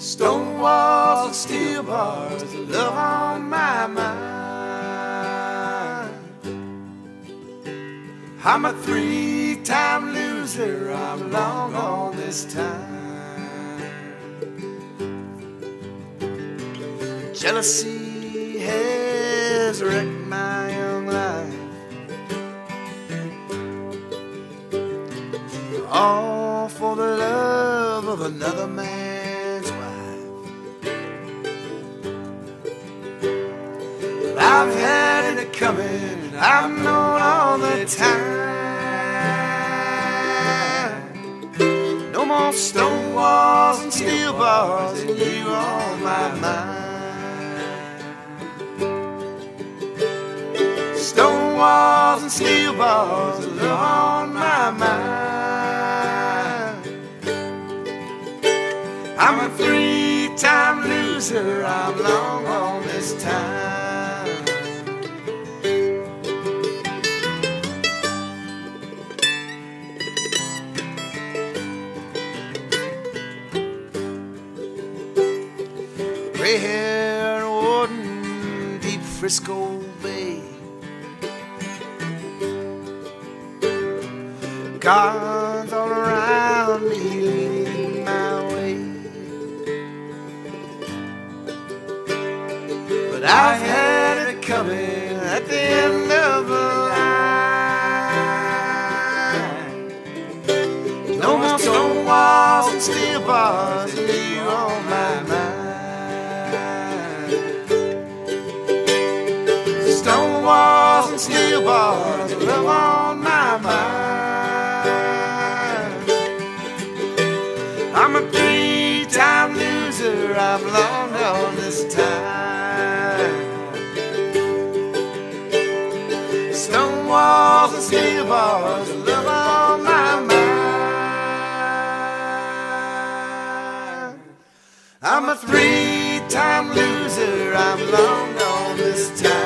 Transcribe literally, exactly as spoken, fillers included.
Stone walls and steel bars, love on my mind. I'm a three-time loser, I'm long on this time. Jealousy has wrecked my young life, all for the love of another man's wife. But I've had it coming, I've known all the time. No more stone walls and steel bars, and you on my mind. Stone walls and steel bars, love on my mind. I'm a three-time loser, I'm long on this time. Gray hair warden, deep Frisco Bay. Guards all around me leading my way. But I've had it coming at the end of the line. No more stone walls and steel bars, and you on my mind. Stone walls and steel bars, love on my mind. I'm a three-time loser, I've long on this time. Stone walls and steel bars, love on my mind. I'm a three-time loser, I'm long on this time.